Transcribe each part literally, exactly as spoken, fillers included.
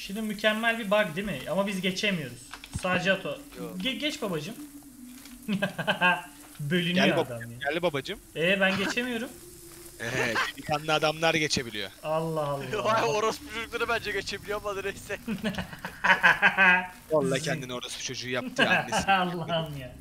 Şimdi mükemmel bir bug değil mi? Ama biz geçemiyoruz. Sadece Ato. Ge geç babacım. Bölünüyor Gel adam ya. Gel babacım. Ee ben geçemiyorum. Evet, delikanlı adamlar geçebiliyor. Allah Allah. Vay orospu çocukları bence geçebiliyor ama neyse. Vallahi kendini orası çocuğu yaptı ya annesi. Allah'ım ya.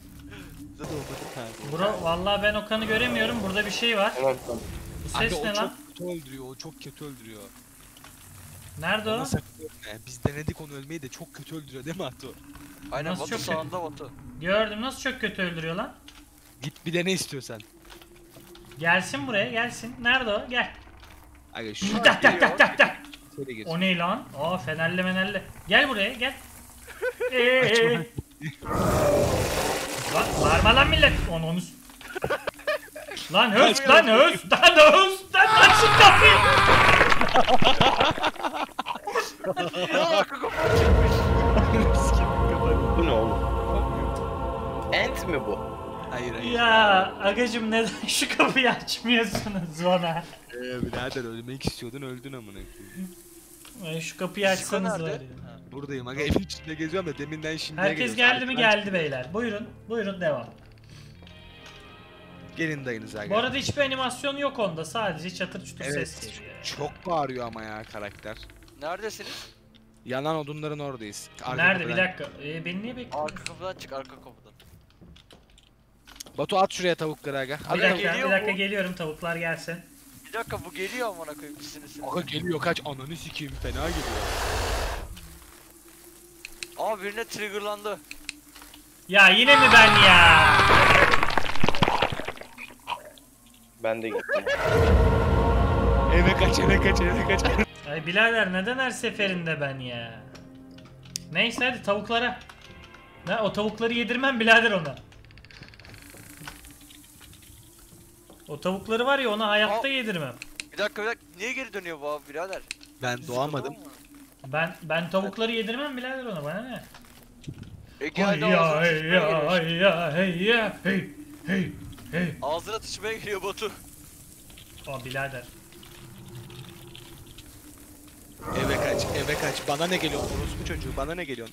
Bro vallahi ben Okan'ı göremiyorum. Burada bir şey var. Tamam tamam. Bu Abi ses o ne lan? çok kötü öldürüyor, o çok kötü öldürüyor. Nerede o? Ona sakın ölme. Biz denedik onu ölmeyi de çok kötü öldürüyor değil mi Ato? Aynen Nasıl Batu çok sağında Batu. Gördüm, nasıl çok kötü öldürüyor lan? Git bir dene istiyorsan. Gelsin buraya, gelsin. Nerede o? Gel. Aga şu Tak tak tak tak tak. şöyle gir. O ne lan? Aa fenerle menerle. Gel buraya, gel. Eee. Lan bağırma lan millet. Onu onu. Lan höz, lan höz, lan höz, lan aç şu kapıyı. Bu ne oğlum? Ent mi bu? Hayır hayır. Ya agacım neden şu kapıyı açmıyorsunuz bana? Eee birader ölmek istiyordun öldün amına koyayım. Ay, şu kapıyı açsanız nerede? var ya. Buradayım aga evin içinde geziyorum da deminden şimdiye Herkes geliyoruz. geldi mi? Arkadan Geldi beyler. Buyurun, buyurun devam. Gelin dayınız aga. Bu arada hiçbir animasyon yok onda. Sadece çatır çutur Evet, ses geliyor. çok bağırıyor ama ya karakter. Neredesiniz? Yanan odunların oradayız. Arka Nerede? Bir kapıdan. dakika. Ee, beni niye bekliyorsun? Arka kapıdan çık arka kapıdan. Batu at şuraya tavukları aga. Bir Aga, dakika, geliyor bir dakika bu. geliyorum, tavuklar gelsin. Bir dakika bu geliyor amına koyayım sizin aga geliyor kaç ananı sikeyim fena geliyor. Aa birine triggerlandı. Ya yine mi ben ya? Ben de gittim. Eve kaç eve kaç eve kaç. Ay birader neden her seferinde ben ya? Neyse hadi tavuklara. Ne o tavukları yedirmem birader ona. O tavukları var ya ona hayatta Aa. yedirmem. Bir dakika bir dakika niye geri dönüyor bu abi birader? Ben doğamadım. Ben ben tavukları yedirmem birader ona, bana ne? Ege Hay hala ya ağzına hey sıçmaya ya geliyor. hey ya hey ya hey hey hey. Ağzına sıçmaya geliyor Batu. Aa birader. Eve kaç eve kaç. Bana ne geliyor orospu çocuğu bana ne geliyorsun?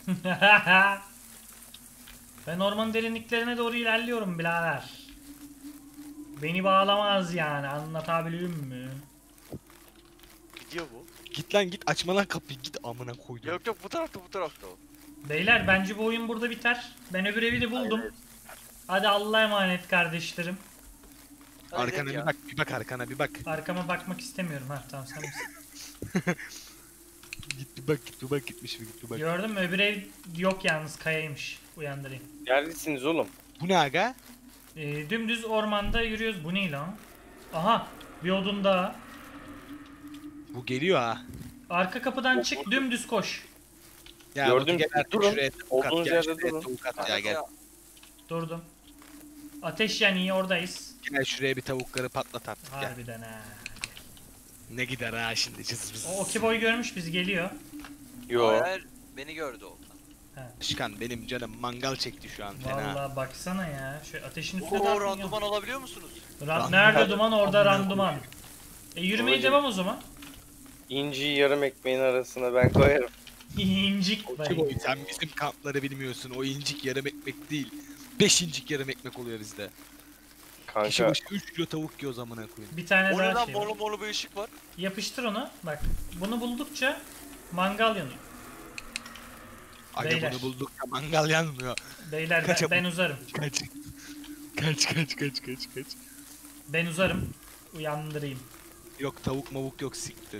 Ben ormanın derinliklerine doğru ilerliyorum birader. Beni bağlamaz yani, anlatabiliyor muyum? Gidiyor bu. Git lan git açma lan kapıyı git amına koydum. Yok yok bu tarafta bu tarafta o. Beyler bence bu oyun burada biter. Ben öbür evi de buldum. Hadi Allah'a emanet kardeşlerim. Hadi Arkana gidelim bir ya. bak bir bak arkana bir bak. Arkama bakmak istemiyorum. Ha tamam sen misin? Git bir bak git bir bak gitmiş bir git bir bak. Gördün mü? Öbür ev yok yalnız, kayaymış. Uyandırayım. Neredesiniz oğlum? Bu ne aga? Ee, dümdüz ormanda yürüyoruz. Bu ne lan? Aha! Bir odun daha. Bu geliyor ha. Arka kapıdan çık, dümdüz koş. Ya Gördüm, Batu gel artık durun. şuraya tavuk at Olduğunuz gel yerde şuraya durun. tavuk at ya Hadi gel. ya. Durdum. Ateş yanıyor, oradayız. Gel şuraya bir tavukları patlat artık gel. Harbiden ha. Ne gider ha şimdi cız cız. O Okiboy görmüş bizi, geliyor. Yo. Hayır, hayır, beni gördü o. Başkan benim canım mangal çekti şu an fena. Vallahi baksana ya. Şöyle ateşin üstüne Oo dağıtın ya. randuman alabiliyor musunuz? Ran- Randuman. Nerede duman, orada Amına randuman. E yürümeye Babacım. devam o zaman. İnciyi yarım ekmeğin arasına ben koyarım. İncik Oki be. boy sen bizim kampları bilmiyorsun. O incik yarım ekmek değil. Beş incik yarım ekmek oluyor bizde. Kişi Kanka başı üç kilo tavuk yiyor zamana koyayım. Bir tane O ne daha lan şey var. morlu morlu bir ışık var. Yapıştır onu. Bak. Bunu buldukça mangal yanıyor. Aga Beyler. bunu bulduk ya mangal yanmıyor. Beyler ben, Kaç- ben uzarım. Kaç. Kaç kaç kaç kaç kaç. Ben uzarım. Uyandırayım. Yok tavuk mavuk yok siktir.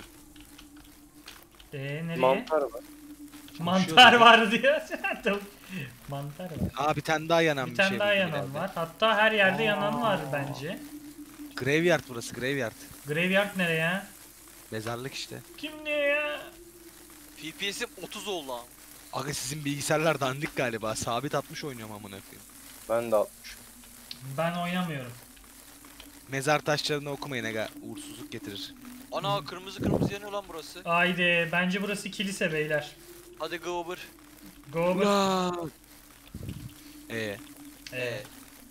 Eee nereye? mantar var. Mantar var diyor. Tavuk. Mantar var. Aa bir tane daha yanan Bir bir, tane şey daha buldum yanan herhalde. var. Hatta her yerde yanan var Aa. bence. Graveyard burası graveyard. Graveyard nereye ya? Mezarlık işte. Kim ne ya? F P S'im otuz oldu lan. Aga sizin bilgisayarlar dandik galiba. Sabit atmış oynuyorum amına koyayım. Ben de altmış. Ben oynamıyorum. Mezar taşlarını okumayın aga. Uğursuzluk getirir. Ana kırmızı kırmızı yanıyor lan burası. Haydi bence burası kilise beyler. Hadi Gober. Go over. Ulan! Ee, Eee.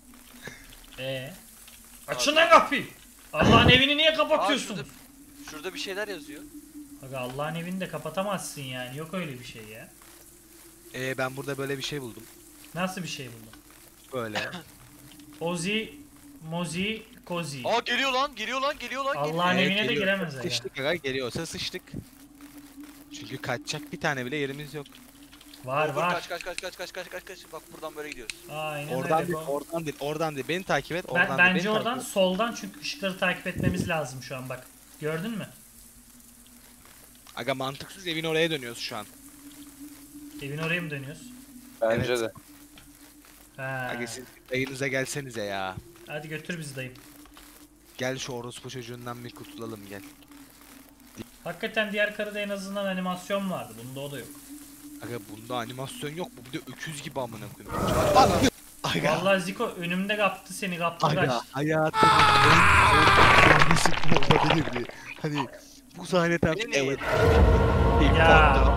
Eee. Açın lan kapıyı. Allah'ın evini niye Aa, kapatıyorsunuz? şurada, şurada bir şeyler yazıyor. Bak Allah'ın evini de kapatamazsın yani. Yok öyle bir şey ya. Ee, ben burada böyle bir şey buldum. Nasıl bir şey buldun? Böyle. Ozi, Mozi, Kozi. Aa geliyor lan, geliyor lan, geliyor lan. geliyor. Allah'ın Ee, evine de geliyorsa giremez aga. Sıçtık aga, geliyorsa sıçtık. Çünkü kaçacak bir tane bile yerimiz yok. Var Dur, var. Kaç kaç kaç kaç kaç kaç kaç kaç. Bak buradan böyle gidiyoruz. Aynen Oradan öyle. değil, bu. oradan değil, oradan değil. Beni takip et, Ben, oradan değil. bence beni oradan takip et. soldan çünkü ışıkları takip etmemiz lazım şu an bak. Gördün mü? Aga mantıksız, evin oraya dönüyoruz şu an. Evin oraya mı dönüyoruz? Bence Evet. de. Ha. Aga siz dayınıza gelsenize ya. Hadi götür bizi dayım. Gel şu orospu çocuğundan bir kurtulalım gel. Hakikaten diğer karıda en azından animasyon vardı. Bunda o da yok. Aga bunda animasyon yok mu? Bir de öküz gibi amına koyayım. Aga. Vallahi Ziko önümde kaptı seni kaptı Aga kaç. hayatımın en korkunç sahnesi bu olabilirdi. Hani bu sahne tam Beni evet. Ya.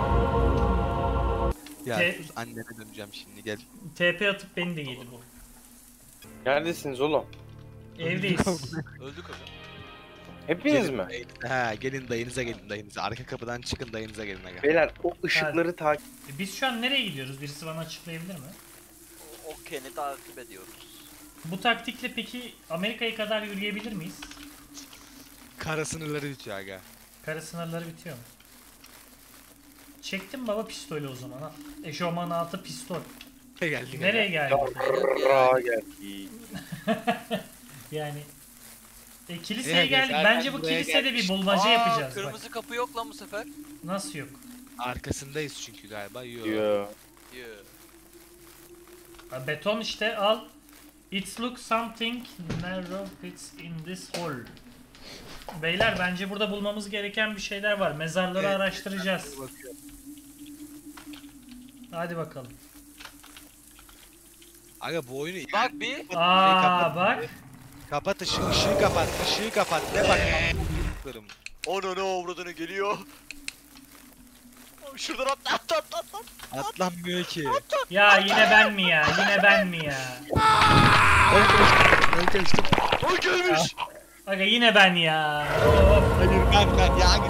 Ya Te- sus, annene döneceğim şimdi gel. T P atıp beni de yedi bu. Neredesiniz oğlum? Evdeyiz. Öldük aga. Hepiniz Gelin mi? dayı- Ha gelin dayınıza gelin dayınıza. Arka kapıdan çıkın dayınıza gelin aga. Beyler o ışıkları takip... E Biz şu an nereye gidiyoruz? Birisi bana açıklayabilir mi? O Ken'i takip ediyoruz. Bu taktikle peki Amerika'ya kadar yürüyebilir miyiz? Kara sınırları bitiyor aga. Kara sınırları bitiyor mu? Çektim baba pistolü o zaman ha. Eşofman altı pistol. Ne geldik Nereye geldik? Aa geldi. Yani e, kiliseye Ee, geldik. zaten Bence bu buraya kilisede bir gelmiş. bulmaca Aa, yapacağız kırmızı bak. kapı yok lan bu sefer. Nasıl yok? Arkasındayız çünkü galiba. Yo. Yo. Yoo. Ha, beton işte al. It looks something narrow fits in this hole. Beyler bence burada bulmamız gereken bir şeyler var. Mezarları Evet, araştıracağız. Bakıyorum. Hadi bakalım. Aga bu oyunu Bak bir. Aa kapat. bak. kapat ışığı, ışığı kapat, ışığı kapat. Ne bak amına Onu ne avradını geliyor. Abi şuradan atla atla atla atla. Atlanmıyor ki. Ya yine ben mi ya? Yine ben mi ya? Ben kaçtım. O gelmiş. Aga yine ben ya. Of. Hayır ben ben ya.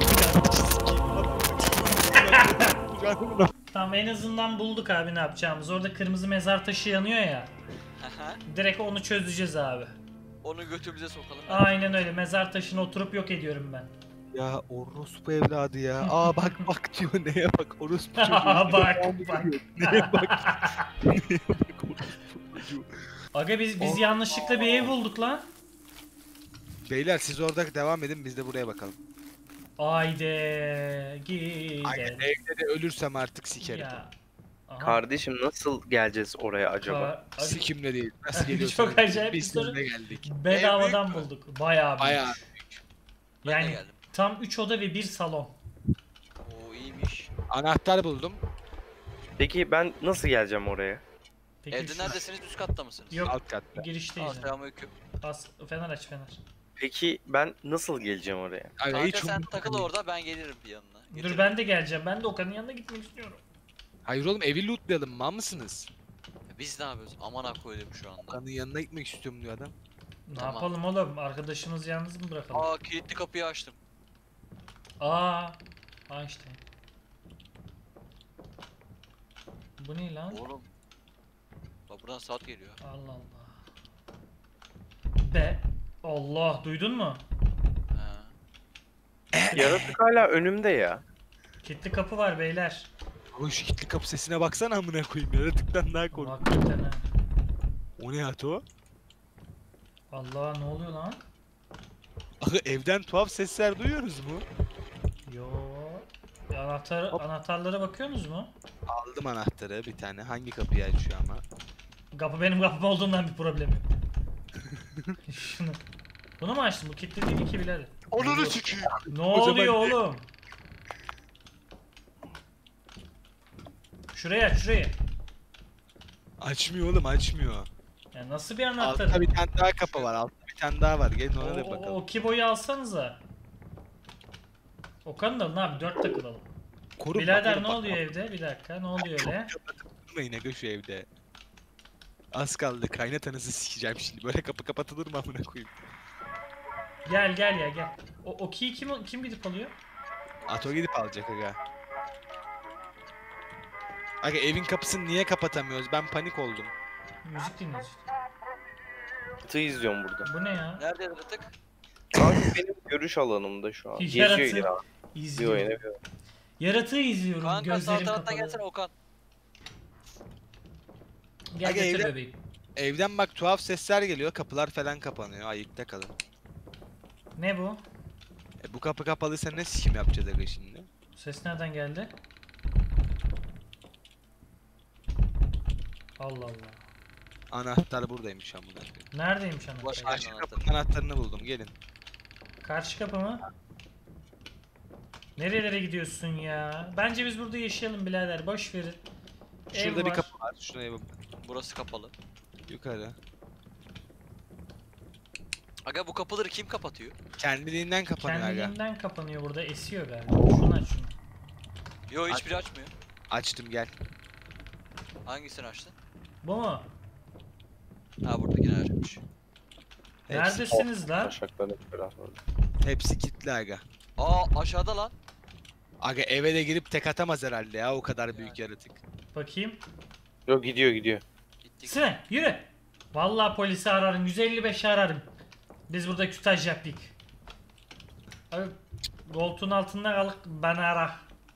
Tamam en azından bulduk abi ne yapacağımız. Orada kırmızı mezar taşı yanıyor ya. Aha. Direkt onu çözeceğiz abi. Onu götümüze sokalım. Aynen öyle. Mezar taşını oturup yok ediyorum ben. Ya orospu evladı ya. Aa bak bak diyor neye bak orospu çocuğu. bak bak. Neye bak. Neye bak orospu çocuğu. Aga biz biz yanlışlıkla bir ev bulduk lan. Beyler siz orada devam edin biz de buraya bakalım. Haydi Aynen gidelim. evde de ölürsem artık sikerim. Ya. Aha. Kardeşim nasıl geleceğiz oraya acaba? Ka- Aga, Sikimle değil. Nasıl Çok geliyorsunuz? acayip bir Biz soru. sizinle geldik. bedavadan Ev büyük mü? bulduk. Bayağı büyük. Bayağı. Ben de Yani geldim. tam üç oda ve bir salon. Oo iyiymiş. Anahtar buldum. Peki ben nasıl geleceğim oraya? Peki Evde şu- neredesiniz? Üst katta mısınız? Yok Alt katta. girişteyiz. Aa, yani. selamünaleyküm. As fener aç fener. Peki ben nasıl geleceğim oraya? Aga Kanka hiç sen umurumda takıl değil. orada ben gelirim bir yanına. Dur Getiririm. ben de geleceğim. Ben de Okan'ın yanına gitmek istiyorum. Hayır oğlum evi lootlayalım mal mısınız? Biz ne yapıyoruz? Aman ha koydum şu anda. Kanın yanına gitmek istiyorum diyor adam. Ne Tamam. yapalım oğlum? Arkadaşımızı yalnız mı bırakalım? Aa kilitli kapıyı açtım. Aa. Aa işte. Bu ne lan? Oğlum. Bak buradan saat geliyor. Allah Allah. Be. Allah duydun mu? Ha. Yaratık hala önümde ya. Kilitli kapı var beyler. Ama şu kilitli kapı sesine baksana amına koyayım yaratıktan daha korkunç. Hakikaten ha. O ne Ato? Allah ne oluyor lan? Aga evden tuhaf sesler duyuyoruz mu? Yo. E, Anahtar, anahtarlara bakıyorsunuz mu? Aldım anahtarı bir tane. Hangi kapıyı açıyor ama? Kapı benim kapım olduğundan bir problem yok. Şunu. Bunu mu açtın? Bu kilitli değil ki birader. Onunu sikeyim. Ne zaman oluyor ne? oğlum? Şuraya aç şuraya. Açmıyor oğlum açmıyor. Ya nasıl bir anahtar? Altta bir tane daha kapı var. Altta bir tane daha var. Gelin ona da O, o, bakalım. o kiboyu alsanıza. Okan'ın da ne abi dört takılalım. Korun Birader korun ne bak. oluyor evde? Bir dakika ne oluyor öyle? Durmayın aga şu evde. Az kaldı kaynatanızı sikeceğim şimdi. Böyle kapı kapatılır mı amına koyayım? Gel gel ya gel. O, o key'i kim, kim gidip alıyor? Ato gidip alacak aga. Aga evin kapısını niye kapatamıyoruz? Ben panik oldum. Müzik dinliyoruz işte. Tı izliyorum burada. Bu ne ya? Nerede yaratık? Kanka benim görüş alanımda şu an. Geziyor Yaratık yine. Diyor İzliyorum. yine. Yaratığı izliyorum. Kanka sağ Gözlerim taraftan kapalı. gelsene Okan. Gel Aga, götür evde- bebeğim. Evden bak tuhaf sesler geliyor. Kapılar falan kapanıyor. Ayıkta kalın. Ne bu? E, bu kapı kapalıysa ne sikim yapacağız aga şimdi? Ses nereden geldi? Allah Allah. Anahtar buradaymış amına koyayım. Neredeymiş anahtar? Baş- Karşı Aynen, kapının anahtarını buldum. Gelin. Karşı kapı mı? Nerelere gidiyorsun ya? Bence biz burada yaşayalım birader. Boş verin. Ev Şurada bir var. kapı var. Şuraya bak. Burası kapalı. Yukarı. Aga bu kapıları kim kapatıyor? Kendiliğinden kapanıyor aga. Kendiliğinden kapanıyor burada. Esiyor galiba. Şunu aç şunu. Yo hiçbiri açmıyor. Açtım gel. Hangisini açtın? Bu mu? Ha buradakini açmış. Hepsi, Neredesiniz lan? Taşaklarını falan var. hepsi kilitli aga. Aa aşağıda lan. Aga eve de girip tek atamaz herhalde ya o kadar büyük yaratık. Bakayım. Yok gidiyor gidiyor. Gittik. Sine yürü. Vallahi polisi ararım. yüz elli beşi ararım. Biz burada kütaj yaptık. Abi koltuğun altında kalıp bana ara.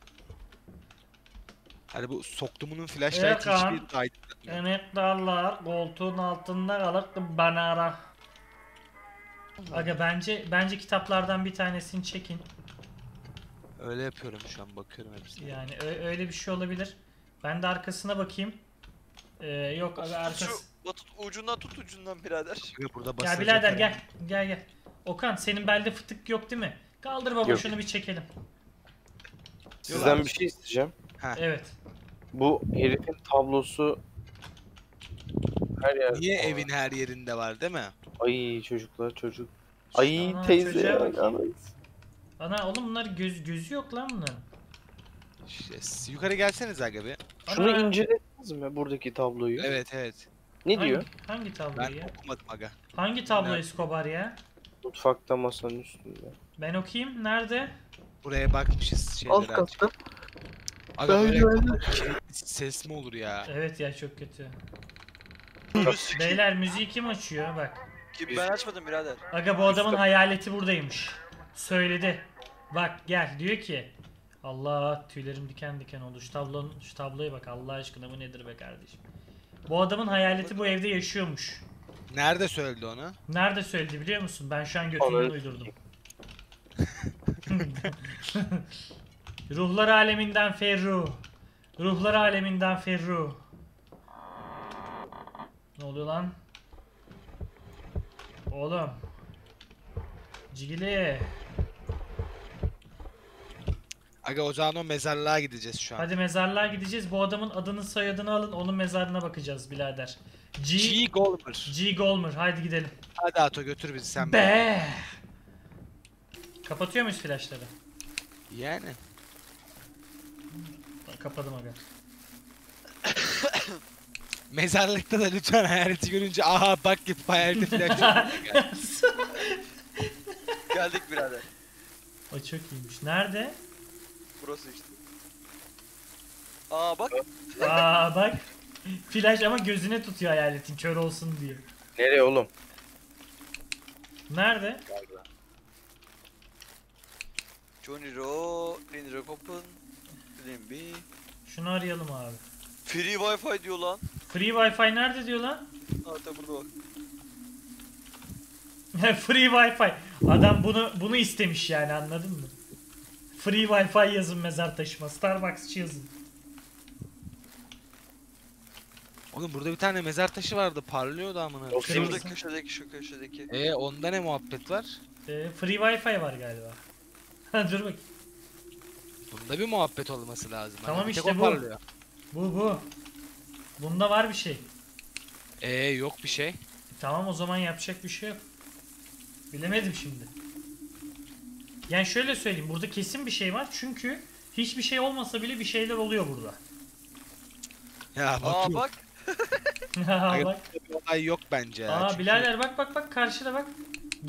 Hani bu soktumunun flashlight Erkan. hiçbir aydınlatmıyor. Emektarlar koltuğun altında kalıp bana ara. Aga bence bence kitaplardan bir tanesini çekin. Öyle yapıyorum şu an bakıyorum hepsine. Yani ö- öyle bir şey olabilir. Ben de arkasına bakayım. Ee, yok aga Şu arkası. Batut ucundan tut ucundan birader. Aga burada Gel basılacak birader herhalde. gel. Gel gel. Okan senin belde fıtık yok değil mi? Kaldır baba Yok. şunu bir çekelim. Sizden abi. bir şey isteyeceğim. Evet. Bu herifin tablosu her yer. Niye evin her yerinde var değil mi? Ay çocuklar çocuk. Ay Ana, teyze çocuğa ya. bak. ana. Ana oğlum bunlar göz gözü yok lan bunların. İşte, yukarı gelseniz aga bir. Şunu Ana. incelediniz mi buradaki tabloyu? Evet evet. Ne Hangi- diyor? Hangi tablo Ben ya? okumadım aga. Hangi tablo Nerede? Escobar ya? Mutfakta masanın üstünde. Ben okuyayım. Nerede? Buraya bakmışız şeyler Alt katta. Aga Ben böyle güvendim. kilitli ses mi olur ya? Evet ya çok kötü. Beyler. Beyler müziği kim açıyor? Bak. Kim ben açmadım birader. Aga bu adamın Üstte. hayaleti buradaymış. Söyledi. Bak gel diyor ki Allah tüylerim diken diken oldu. Şu tablonun şu tabloya bak Allah aşkına bu nedir be kardeşim. Bu adamın hayaleti bu evde yaşıyormuş. Nerede söyledi onu? Nerede söyledi biliyor musun? Ben şu an götümden Anladım. uydurdum. Ruhlar aleminden Ferru. Ruhlar aleminden Ferru. Ne oluyor lan? Oğlum. Cigili. Aga o zaman o mezarlığa gideceğiz şu an. Hadi mezarlığa gideceğiz. Bu adamın adını soyadını alın. Onun mezarına bakacağız birader. G. G. Golmer. G. Golmer. Haydi gidelim. Hadi Ato götür bizi sen. Be. Kapatıyor muyuz flaşları? Yani. Kapadım aga. Mezarlıkta da lütfen hayaleti görünce aha bak yapıp hayaleti flash yok. Geldik birader. O çok iyiymiş. Nerede? Burası işte. Aa bak. Aa bak. Flash ama gözüne tutuyor hayaletin kör olsun diye. Nereye oğlum? Nerede? Johnny Ro, Lindy Rockop'un, Limby. Şunu arayalım abi. Free Wi-Fi diyor lan. Free Wi-Fi nerede diyor lan? Hatta burada bak. Free Wi-Fi. Adam bunu bunu istemiş yani anladın mı? Free Wi-Fi yazın mezar taşıma. Starbucks'çı yazın. Oğlum burada bir tane mezar taşı vardı parlıyordu amına. Yok, Kırmızı. Şuradaki köşedeki şu köşedeki. E onda ne muhabbet var? Ee, free Wi-Fi var galiba. Dur bak. Bunda bir muhabbet olması lazım. Hani Tamam bir tek işte o bu. parlıyor. Bu bu. Bunda var bir şey. E yok bir şey. E, tamam o zaman yapacak bir şey yok. Bilemedim şimdi. Yani şöyle söyleyeyim. Burada kesin bir şey var. Çünkü hiçbir şey olmasa bile bir şeyler oluyor burada. Ya Aa bakıyorum. bak. Bak. Bir olay yok bence ya. Aa çünkü- birader bak bak bak karşıda bak. Git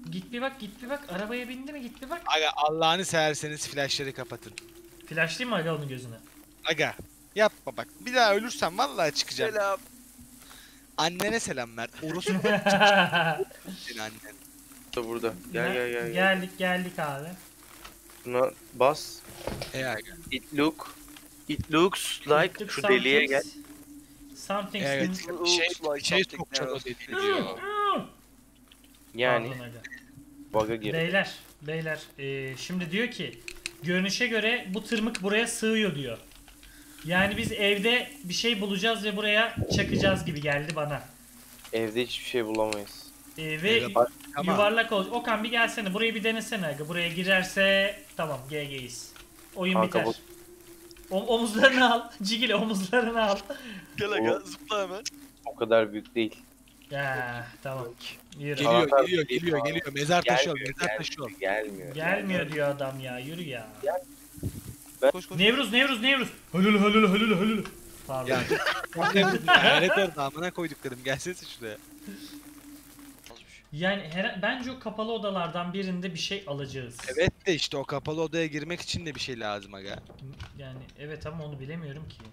Git bir bak, git bir bak. Arabaya bindi mi? Git bir bak. Aga Allah'ını severseniz flashları kapatın. Flashlayayım mı aga onun gözüne? Aga yapma bak. Bir daha ölürsem vallahi çıkacağım. Selam. Annene selam ver. Orospu senin annen. Da burada. Gel gel gel. gel. Geldik geldik abi. Buna bas. E aga. It look. It looks like Gittik şu deliğe gel. Something. Evet. something- Şey, Looks şey like sokacak o something dediği diyor. Yani Pardon aga. bug'a gir. Beyler, beyler. eee, şimdi diyor ki görünüşe göre bu tırmık buraya sığıyor diyor. Yani biz evde bir şey bulacağız ve buraya çakacağız gibi geldi bana. Evde hiçbir şey bulamayız. Eee, ve Evde bak- Tamam. yuvarlak olacak. Okan bir gelsene. Burayı bir denesene aga. Buraya girerse tamam G G'yiz. Oyun Kanka biter. bu- O- omuzlarını al. Cigile omuzlarını al. Gel aga zıpla hemen. O kadar büyük değil. Ya tamam. Yürü. Geliyor, Anahtar geliyor, değil geliyor, abi. geliyor. Mezar taşı ol, Gelmiyor, mezar taşı ol. gelmiyor. Gelmiyor diyor adam ya. Yürü ya. Koş koş. Nevruz, Nevruz, Nevruz. Halil, halil, halil, halil. Pardon. Ya. Hayalet orada amına koyduklarım. Gelsene şuraya. Az bir şey. Yani her, bence o kapalı odalardan birinde bir şey alacağız. Evet de işte o kapalı odaya girmek için de bir şey lazım aga. Yani evet ama onu bilemiyorum ki.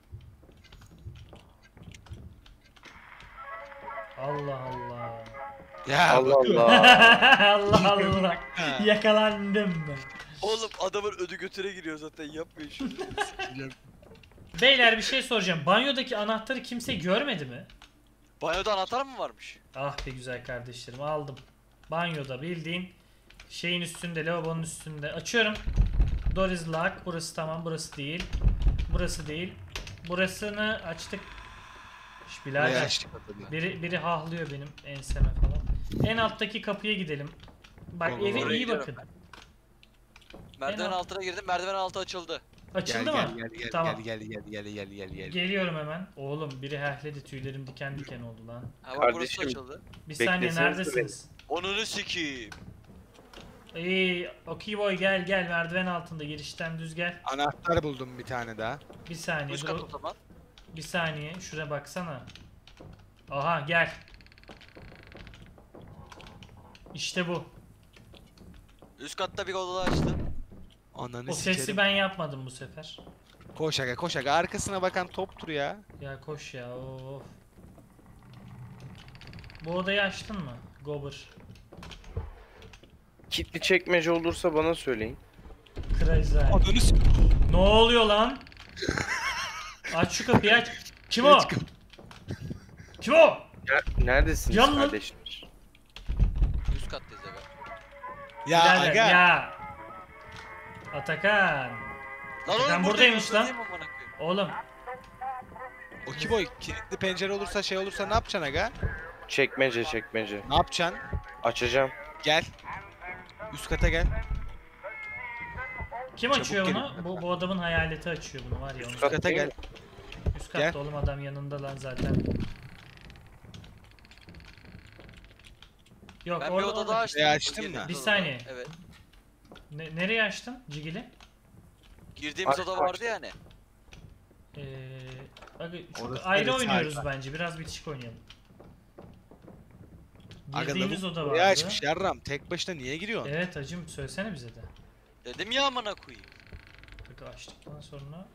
Allah Allah. Ya Allah bakıyorum. Allah. Allah Allah. Ha. Yakalandım ben. Oğlum adamın ödü götüre giriyor zaten yapmayın şunu. Beyler bir şey soracağım. Banyodaki anahtarı kimse görmedi mi? Banyoda anahtar mı varmış? Ah be güzel kardeşlerim aldım. Banyoda bildiğin şeyin üstünde, lavabonun üstünde. Açıyorum. Door is locked. Burası tamam, burası değil. Burası değil. Burasını açtık. Şş, Buraya birader. açtık adamı. Biri, biri hahlıyor benim enseme falan. En alttaki kapıya gidelim. Bak Baba, eve oraya iyi gidiyorum bakın. Merdiven En alt- altına girdim, merdiven altı açıldı. Açıldı Gel, mı? Gel gel gel Tamam. gel gel gel gel gel gel gel. Geliyorum hemen. Oğlum biri hahledi, tüylerim diken diken oldu lan. Ha bak burası da Kardeşim. açıldı. Bir saniye Beklesenize neredesiniz? Onunu sikiyim. İyi, okey boy gel gel merdiven altında girişten düz gel. Anahtar buldum bir tane daha. Bir saniye Üst dur. kat o zaman. Bir saniye şuraya baksana. Aha gel. İşte bu. Üst katta bir oda açtım. Ananı O sesi sikerim. ben yapmadım bu sefer. Koş aga koş aga arkasına bakan toptur ya. Ya koş ya of. Bu odayı açtın mı? Gober. Kitli çekmece olursa bana söyleyin. Crazy. Ananı s- Ne oluyor lan? Aç şu kapıyı aç. Kim o? Aç kapı- Kim o? Ner- Neredesiniz Yan lan. kardeşler? Üst kattayız aga. Ya Birader, aga. ya. Atakan. Lan Ben oğlum buradaymış lan. buradayım amına koyayım. Oğlum. O ki boy kilitli pencere olursa şey olursa ne yapacaksın aga? Çekmece çekmece. Ne yapacaksın? Açacağım. Gel. Üst kata gel. Kim Çabuk açıyor gelin. bunu? Bu, bu adamın hayaleti açıyor bunu var ya. Onu Üst kata gel. Üst katta Gel. oğlum adam yanında lan zaten. Yok Ben bir orada, oda orada. daha açtım. Burayı açtın Girdiğimiz mı? Bir odada. saniye. Evet. Ne- nereye açtın Cigili? Girdiğimiz Aç, oda aç. vardı ya hani. Ee, abi çok Orası ayrı neresi oynuyoruz harika? bence. Biraz bitişik oynayalım. Aga Girdiğimiz lavuk oda buraya vardı. açmış yarram. Tek başına niye giriyorsun? Evet hacım söylesene bize de. Dedim ya amına koyayım. Bak açtıktan sonra.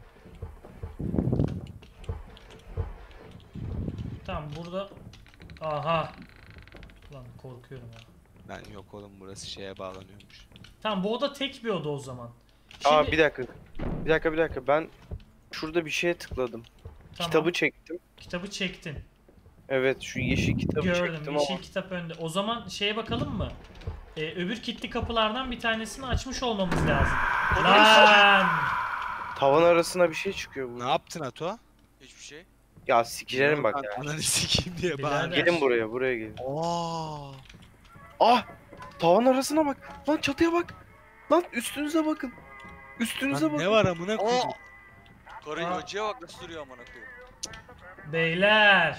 Tamam burada. Aha. Lan korkuyorum ya. Ben yok oğlum burası şeye bağlanıyormuş. Tamam bu oda tek bir oda o zaman. Aa Şimdi- bir dakika. Bir dakika bir dakika. Ben şurada bir şeye tıkladım. Tamam, Kitabı çektim. kitabı çektin. Evet şu yeşil kitabı Gördüm. çektim Yeşil ama kitap önde. O zaman şeye bakalım mı? Ee, öbür kilitli kapılardan bir tanesini açmış olmamız lazım. Lan! tavan arasına bir şey çıkıyor bu. Ne yaptın Ato? Hiçbir şey. Ya sikeceğim bak ya. Ananı sikeyim diye Birader. bağırıyor. Gelin buraya buraya gelin. Aa. Ah! Tavan arasına bak. Lan çatıya bak. Lan üstünüze bakın. Üstünüze Lan bakın. ne var amına Aa! koyayım? Karıyı Aa. hocaya bak nasıl duruyor amına koyayım. Beyler.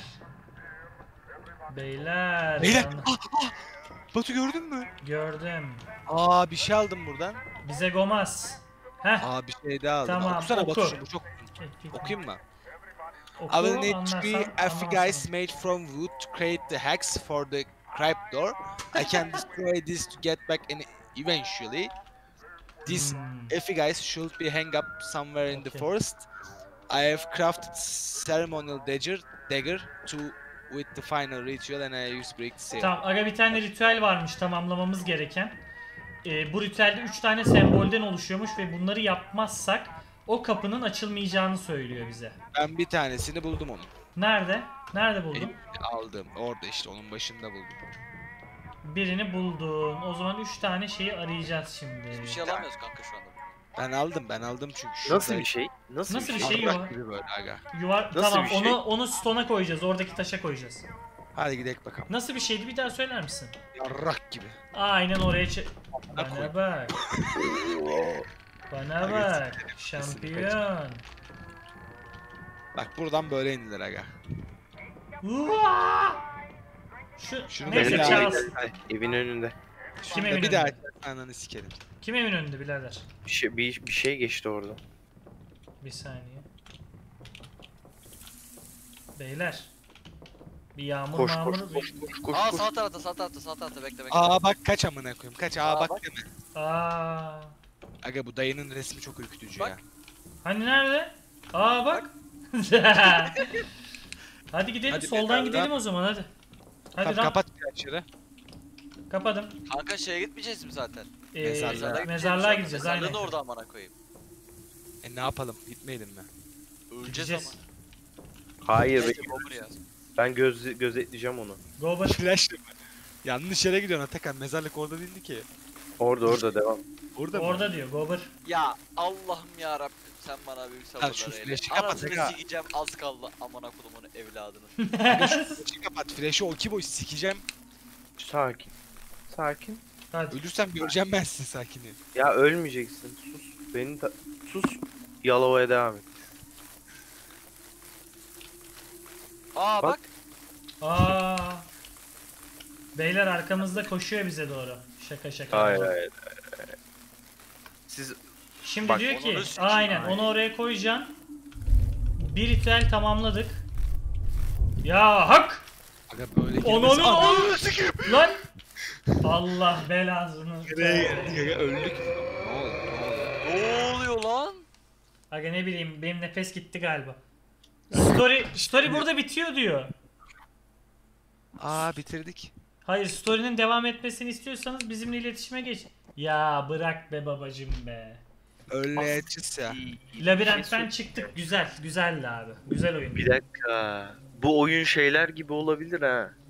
Beyler. Beyler. Lan- Ah, ah. Batu gördün mü? Gördüm. Aa bir şey aldım buradan. Bize gomaz. Heh. Aa bir şey daha aldım. Tamam, Okusana oku. Batu şunu, bu çok okuyayım mı? Oku, I will need anlarsan three anlarsın. effigies made from wood to create the hex for the crypt door. I can destroy this to get back and eventually this Hmm. effigies should be hang up somewhere in the Okay. forest. I have crafted ceremonial dagger dagger to with the final ritual and I use break the seal. Tamam aga, bir tane ritüel varmış tamamlamamız gereken. Ee, bu ritüelde üç tane sembolden oluşuyormuş ve bunları yapmazsak o kapının açılmayacağını söylüyor bize. Ben bir tanesini buldum onu. Nerede? Nerede buldun? Elimde aldım. Orada işte onun başında buldum. Birini buldun. O zaman üç tane şeyi arayacağız şimdi. Hiçbir şey alamıyoruz kanka şu anda. Ben aldım ben aldım çünkü. Nasıl şurada bir şey? Nasıl, Nasıl bir bir şey? şey yok? yarrak gibi böyle aga. Yuvar Nasıl tamam bir şey? onu onu stone'a koyacağız. Oradaki taşa koyacağız. Hadi gidelim bakalım. Nasıl bir şeydi bir daha söyler misin? Yarrak gibi. Aynen oraya çe... Bana koy. Bana bak. Bana Aga, bak. sikerim, Şampiyon. Bak buradan böyle indiler aga. Uaa! Şu Şunu neyse mesela- Charles. Evin önünde. Kim Şurada evin bir daha önünde? ananı sikerim. Kim evin önünde birader? Bir şey, bir, bir şey geçti orada. Bir saniye. Beyler. Bir yağmur Koş mağmur. koş koş koş koş. Aa koş. sağ tarafta sağ tarafta sağ tarafta bekle bekle. Aa bak kaç amına koyayım kaç aa, Aa, bak, bak. deme. Aa. Aga bu dayının resmi çok ürkütücü Bak. ya. Hani nerede? Aa bak. Hadi gidelim Hadi soldan beyler, gidelim lan. o zaman hadi. Hadi Tamam, ram- kapat virajları. kapadım. Kanka şeye gitmeyeceğiz mi zaten? Ee, Mezarlığa mezarlığa, gideceğiz gideceğiz zaten. aynen. Mezarlığın orada amına koyayım. E ne yapalım gitmeyelim mi? Öleceğiz Gideceğiz. ama. Hayır Neyse, be- Bobber yaz. ben göz, gözetleyeceğim onu. Gober. Flash'la mı? Yanlış yere gidiyorsun Atakan. Mezarlık orada değildi ki. Orada orada devam. Orada mı? Orada diyor Gober. Ya Allah'ım ya Rabbim sen bana büyük sabırlar şu eyle. flash'ı kapat, Anasını aga. sikeceğim az kaldı amına kodumun evladını. Flash'ı kapat. Flash'ı o ki boy sikeceğim. Sakin. Sakin. Hadi. Ölürsem göreceğim ben sizi sakini. Ya ölmeyeceksin. Sus. Beni ta- sus. Yalova'ya devam et. Aa Bak. bak. Aa. Beyler arkamızda koşuyor bize doğru. Şaka şaka. Hayır hayır. hayır. Siz Şimdi Bak, diyor onu ki da sikeyim. aynen onu oraya koyacaksın. Bir ritüel tamamladık. Ya hak! Aga böyle Onu girmesi- onu Ananı onu sikeyim. lan! Allah belasını. Nereye geldik aga öldük. Ne oldu ne oldu? Ne oluyor lan? Aga ne bileyim benim nefes gitti galiba. Story story burada bitiyor diyor. Aa bitirdik. Hayır story'nin devam etmesini istiyorsanız bizimle iletişime geç. Ya bırak be babacım be. Öyle ya. Labirentten çıktık güzel güzeldi abi. Güzel oyun. bir dakika. Bu oyun şeyler gibi olabilir ha.